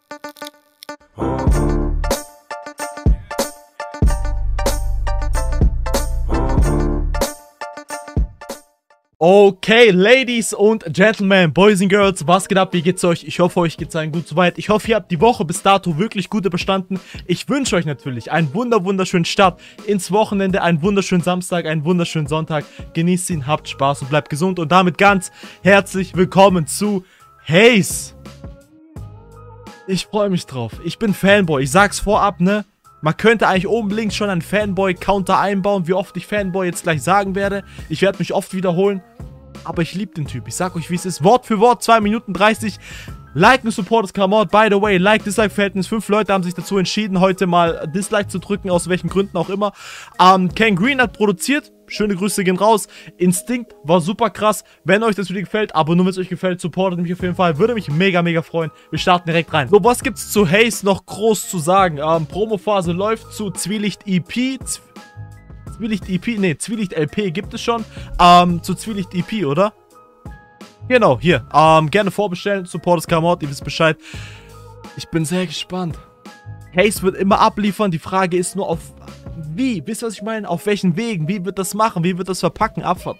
Okay, Ladies und Gentlemen, Boys and Girls, was geht ab, wie geht's euch? Ich hoffe, euch geht's allen gut soweit. Ich hoffe, ihr habt die Woche bis dato wirklich gut überstanden. Ich wünsche euch natürlich einen wunderschönen Start ins Wochenende, einen wunderschönen Samstag, einen wunderschönen Sonntag. Genießt ihn, habt Spaß und bleibt gesund. Und damit ganz herzlich willkommen zu Haze. Ich freue mich drauf. Ich bin Fanboy. Ich sag's vorab, ne? Man könnte eigentlich oben links schon einen Fanboy-Counter einbauen, wie oft ich Fanboy jetzt gleich sagen werde. Ich werde mich oft wiederholen, aber ich liebe den Typ. Ich sag euch, wie es ist. Wort für Wort, 2 Minuten 30. Like and support is come out. By the way, Like-Dislike-Verhältnis. 5 Leute haben sich dazu entschieden, heute mal Dislike zu drücken, aus welchen Gründen auch immer. Ken Green hat produziert. Schöne Grüße gehen raus. Instinct war super krass. Wenn euch das Video gefällt, aber nur wenn es euch gefällt, supportet mich auf jeden Fall. Würde mich mega freuen. Wir starten direkt rein. So, was gibt's zu Haze noch groß zu sagen? Promophase läuft zu Zwielicht EP. Zwielicht EP? Ne, Zwielicht LP gibt es schon. Zu Zwielicht EP, oder? Genau, hier. Gerne vorbestellen. Support is come out. Ihr wisst Bescheid. Ich bin sehr gespannt. Haze wird immer abliefern. Die Frage ist nur auf wie. Wisst ihr, was ich meine? Auf welchen Wegen? Wie wird das machen? Wie wird das verpacken? Abfahrt.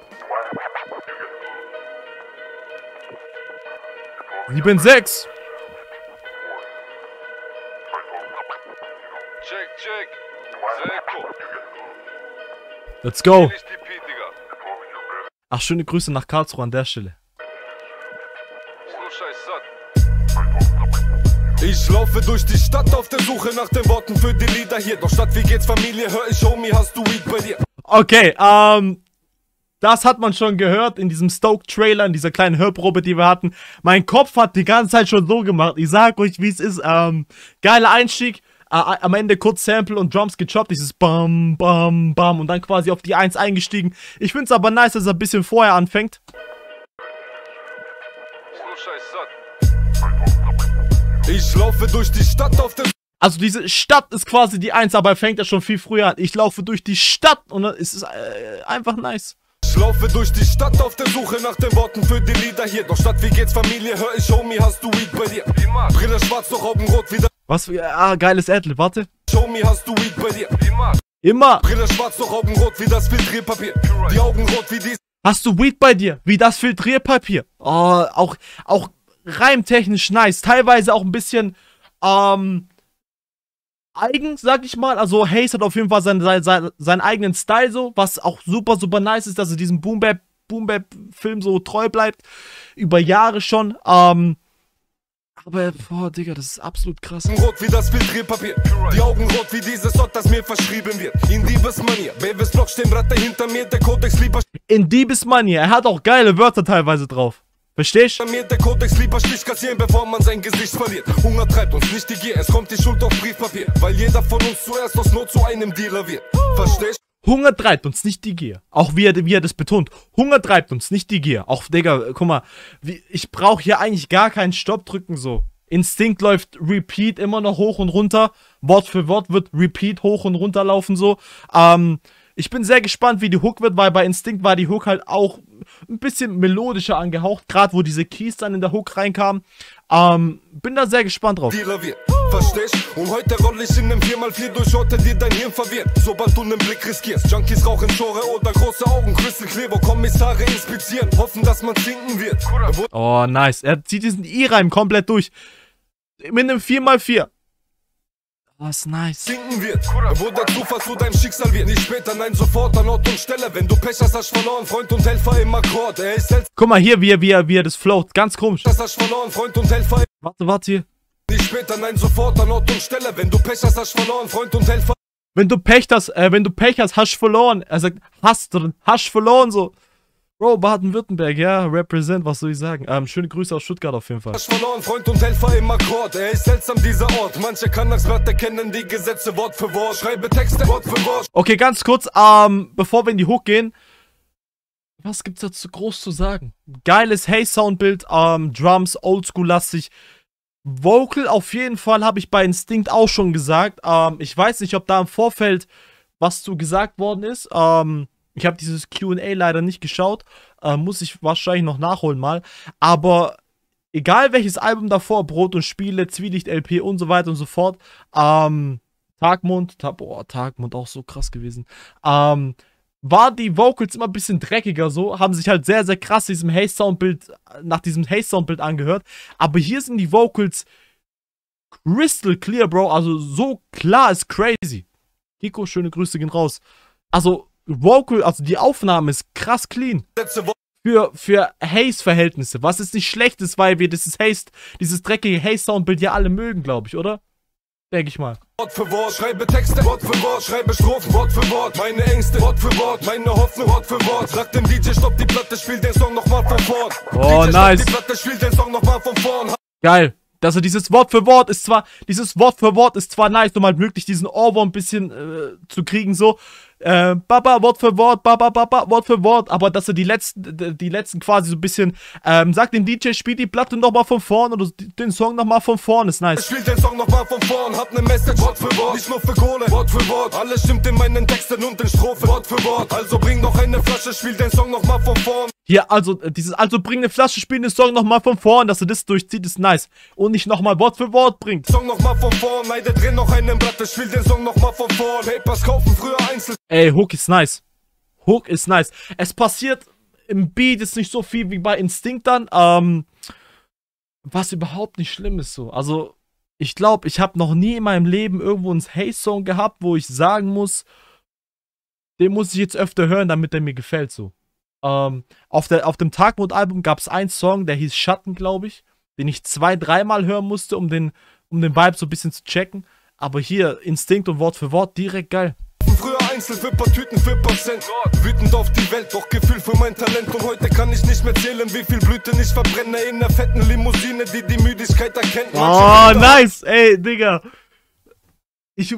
7-6. Check. Seko. Let's go. Ach, schöne Grüße nach Karlsruhe an der Stelle. Ich laufe durch die Stadt auf der Suche nach den Worten für die Lieder hier. Doch statt wie geht's Familie, hör ich, Homie, hast du Weed bei dir? Okay, das hat man schon gehört in diesem Stoke-Trailer, in dieser kleinen Hörprobe, die wir hatten. Mein Kopf hat die ganze Zeit schon so gemacht. Ich sag euch, wie es ist. Geiler Einstieg. Am Ende kurz Sample und Drums gechoppt. Dieses Bam, Bam, Bam. Und dann quasi auf die 1 eingestiegen. Ich find's aber nice, dass er ein bisschen vorher anfängt. Ich laufe durch die Stadt auf der... Also diese Stadt ist quasi die 1, aber er fängt ja schon viel früher an. Ich laufe durch die Stadt und dann ist es einfach nice. Ich laufe durch die Stadt auf der Suche nach den Worten für die Lieder hier. Doch statt wie geht's Familie, hör ich, Homie, hast du Weed bei dir? Immer. Brille schwarz, doch Augenrot wieder. Was für... geiles Adlib, warte. Homie, hast du Weed bei dir? Immer. Brille schwarz, doch Augenrot wie das Filtrierpapier. Die Augen rot wie dies. Hast du Weed bei dir? Wie das Filtrierpapier. Oh, auch reimtechnisch nice. Teilweise auch ein bisschen, eigen, sag ich mal. Also Haze hat auf jeden Fall seinen eigenen Style so, was auch super nice ist, dass er diesem Boom-Bap-Film so treu bleibt. Über Jahre schon. Aber, boah, Digga, das ist absolut krass. Rot wie das Filtrierpapier. Die Augen rot wie dieses Ort, das mir verschrieben wird. In Diebesmanier. Babys Block stehen Ratte hinter mir, der Kodex lieber. In Diebesmanier. Er hat auch geile Wörter teilweise drauf. Verstehst du? Der Kodex lieber Stich kassieren, bevor man sein Gesicht verliert. Hunger treibt uns nicht die Gier, es kommt die Schuld auf Briefpapier. Weil jeder von uns zuerst aus Not zu einem Dealer wird. Verstehst du? Hunger treibt uns nicht die Gier. Auch wie er das betont. Hunger treibt uns nicht die Gier. Auch, Digga, guck mal. Ich brauche hier eigentlich gar keinen Stopp drücken, so. Instinct läuft Repeat immer noch hoch und runter. Wort für Wort wird Repeat hoch und runter laufen, so. Ich bin sehr gespannt, wie die Hook wird, weil bei Instinct war die Hook halt auch ein bisschen melodischer angehaucht, gerade wo diese Keys dann in der Hook reinkamen. Bin da sehr gespannt drauf. Verstehst? Und heute roll ich in einem 4x4 durch Orte, die dein Hirn verwirrt. Sobald du einen Blick riskierst. Junkies rauchen Schore oder große Augen, Crystal Clear, wo Kommissare inspizieren. Hoffen, dass man sinken wird. Oh, nice. Er zieht diesen I-Reim komplett durch. Mit einem 4x4. Was nice. Sinken wird, wo der Zufall zu deinem Schicksal wird. Nicht später, nein, sofort an Ort und Stelle. Wenn du Pech hast, hast verloren, Freund und Helfer im Akkord. Er ist selbst. Guck mal hier, wie er das float. Ganz komisch. Hast verloren, Freund und Helfer. Warte hier. Nicht später, nein, sofort an Ort und Stelle. Wenn du Pech hast, hast verloren, Freund und Helfer. Wenn du Pech hast, hast verloren. Er sagt, hast verloren, so. Bro, Baden-Württemberg, ja, represent, was soll ich sagen? Schöne Grüße aus Stuttgart auf jeden Fall. Verloren, Freund und Helfer im Akkord. Er ist seltsam, dieser Ort. Manche Kannaksblätter kennen die Gesetze Wort für Wort. Schreibe Texte Wort für Wort. Okay, ganz kurz, bevor wir in die Hook gehen. Was gibt's dazu groß zu sagen? Geiles Haze-Soundbild, Drums, oldschool-lastig. Vocal auf jeden Fall, habe ich bei Instinct auch schon gesagt. Ich weiß nicht, ob da im Vorfeld was zu gesagt worden ist. Ich habe dieses Q&A leider nicht geschaut. Muss ich wahrscheinlich noch nachholen mal. Aber egal welches Album davor, Brot und Spiele, Zwielicht, LP und so weiter und so fort, Tagmond auch so krass gewesen, war die Vocals immer ein bisschen dreckiger so, haben sich halt sehr, sehr krass nach diesem Haze-Soundbild angehört, aber hier sind die Vocals crystal clear, Bro, also so klar ist crazy. Kiko, schöne Grüße gehen raus. Also, also die Aufnahme ist krass clean. Für Haze-Verhältnisse, was ist nicht schlecht ist, weil wir dieses dreckige Haze-Soundbild ja alle mögen, glaube ich, oder? Denke ich mal. Wort für Wort, schreibe Texte, Wort für Wort, schreibe Strophen, Wort für Wort, meine Ängste, Wort für Wort, meine Hoffnung, Wort für Wort. Sag dem DJ, stopp die Platte, spiel den Song nochmal von vorn. Oh, DJ, nice. Stopp die Platte, spiel den Song nochmal von vorn. Geil. Also dieses Wort für Wort ist zwar nice, um halt möglich diesen Ohrwurm ein bisschen zu kriegen, so. Baba, Wort für Wort, Baba, Wort für Wort, aber dass er die letzten quasi so ein bisschen, sagt dem DJ, spiel die Platte nochmal von vorn oder den Song nochmal von vorn, ist nice. Spiel den Song nochmal von vorn, hab ne Message, Wort für Wort, nicht nur für Kohle, Wort für Wort, alles stimmt in meinen Texten und in Strophen, Wort für Wort, also bring noch eine Flasche, spiel den Song nochmal von vorn. Hier, also bring eine Flasche, spiel den Song nochmal von vorn, dass er das durchzieht, ist nice. Und nicht nochmal Wort für Wort bringt. Song nochmal von vorn, neide drin noch einen Blatt, spiel den Song nochmal von vorn, Papers kaufen früher einzeln. Ey, Hook ist nice. Hook ist nice. Es passiert im Beat jetzt nicht so viel wie bei Instinct dann, was überhaupt nicht schlimm ist so. Also, ich glaube, ich habe noch nie in meinem Leben irgendwo einen Haze-Song gehabt, wo ich sagen muss, den muss ich jetzt öfter hören, damit der mir gefällt so. Auf dem Tagmond-Album gab es einen Song, der hieß Schatten, glaube ich, den ich 2-3 Mal hören musste, um den Vibe so ein bisschen zu checken. Aber hier, Instinct und Wort für Wort, direkt geil. Früher einzeln für paar Tüten, für paar Cent. Wütend auf die Welt, doch Gefühl für mein Talent. Und heute kann ich nicht mehr zählen, wie viel Blüten ich verbrenne in der fetten Limousine, die Müdigkeit erkennt. Oh, nice, ey, Digga. Ich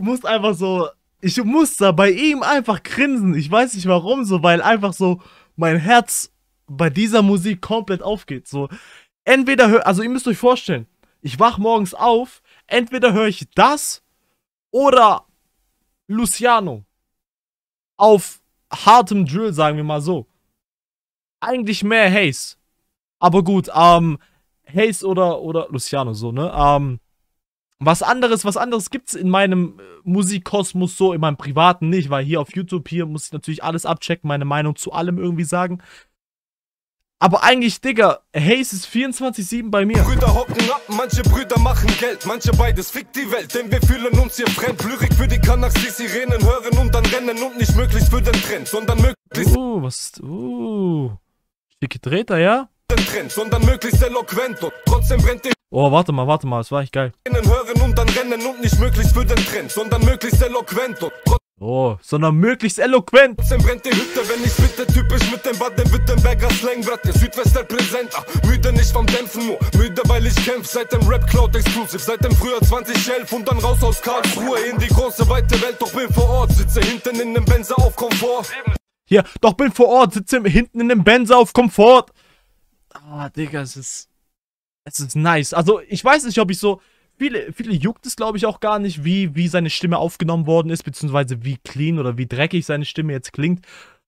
muss da bei ihm einfach grinsen. Ich weiß nicht warum so, weil einfach so mein Herz bei dieser Musik komplett aufgeht. So, also ihr müsst euch vorstellen, ich wach morgens auf, entweder höre ich das oder Luciano auf hartem Drill, sagen wir mal so. Eigentlich mehr Haze. Aber gut, Haze oder Luciano so, ne? Was anderes gibt's in meinem Musikkosmos so, in meinem privaten nicht, weil hier auf YouTube, hier muss ich natürlich alles abchecken, meine Meinung zu allem irgendwie sagen. Aber eigentlich, Digga, Haze ist 24/7 bei mir. Brüder hocken ab, manche Brüder machen Geld, manche beides fickt die Welt, denn wir fühlen uns hier fremd. Lyrik für die Kanaks, die Sirenen hören und dann rennen und nicht möglichst für den Trend, sondern möglichst... Schicke Treter, ja? Trend, sondern möglichst eloquent und trotzdem brennt die... Oh, warte mal, das war echt geil. Hören und dann rennen und nicht möglichst für den Trend, sondern möglichst eloquent und sondern möglichst eloquent. Trotzdem brennt die Hütte, wenn ich's bitte, typisch mit dem Baden-Württemberger Slang, Brat, der Südwester präsent, müde nicht vom Dämpfen, nur müde, weil ich kämpf, seit dem Rap Cloud Exclusive, seit dem Frühjahr 2011 und dann raus aus Karlsruhe in die große, weite Welt, doch bin vor Ort, sitze hinten in dem Benzer auf Komfort. Hier, doch bin vor Ort, sitze hinten in dem Benzer auf Komfort. Ah, Digga, es ist nice. Also, ich weiß nicht, ob ich so... Viele juckt es, glaube ich, auch gar nicht, wie seine Stimme aufgenommen worden ist, beziehungsweise wie clean oder wie dreckig seine Stimme jetzt klingt.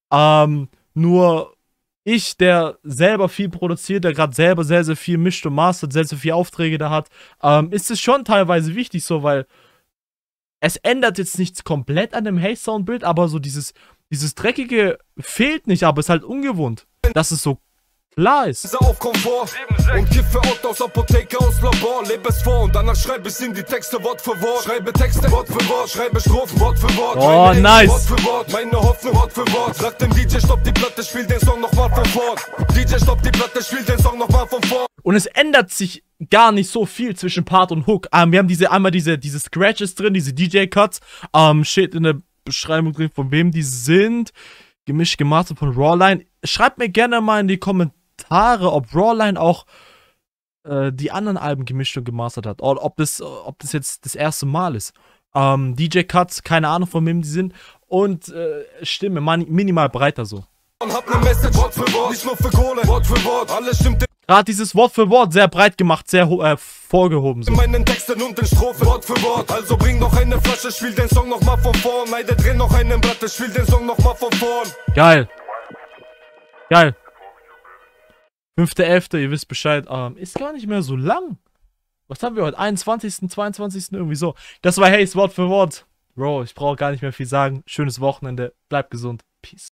Nur ich, der selber viel produziert, der gerade selber sehr, sehr viel mischt und mastert, sehr, sehr viele Aufträge da hat, ist es schon teilweise wichtig so, weil es ändert jetzt nichts komplett an dem Haze-Soundbild, aber so dieses Dreckige fehlt nicht, aber ist halt ungewohnt, dass es so klar ist. Auf Komfort und kiffe Out aus Apotheke, aus Labor, lebe es vor und danach schreibe ich in die Texte Wort für Wort. Schreibe Texte Wort für Wort, schreibe Strophen Wort für Wort. Oh, nice. Wort für Wort, meine Hoffnung Wort für Wort. Sag dem DJ, stopp die Platte, spiel den Song nochmal von vorn. DJ, stopp die Platte, spiel den Song nochmal von vorn. Und es ändert sich gar nicht so viel zwischen Part und Hook. Wir haben einmal diese Scratches drin, diese DJ-Cuts. Steht in der Beschreibung drin, von wem die sind. Gemischt gemastert von Rawline. Schreibt mir gerne mal in die Kommentare, ob Rawline auch die anderen Alben gemischt und gemastert hat. Oder ob das jetzt das erste Mal ist. DJ-Cuts, keine Ahnung von wem die sind. Und Stimme, minimal breiter so. Hab ne Message, Wort für Wort, nicht nur für Kohle, Wort für Wort, alles stimmt. Gerade dieses Wort für Wort sehr breit gemacht, sehr vorgehoben so. In meinen Texten und in Strophen, Wort für Wort, also bring noch eine Flasche, spiel den Song nochmal von vorn. Neide drin noch einen Blatt, spiel den Song nochmal von vorn. Geil. Geil. 5.11., ihr wisst Bescheid. Ist gar nicht mehr so lang. Was haben wir heute? 21., 22., irgendwie so. Das war Haze, Wort für Wort. Bro, ich brauche gar nicht mehr viel sagen. Schönes Wochenende. Bleibt gesund. Peace.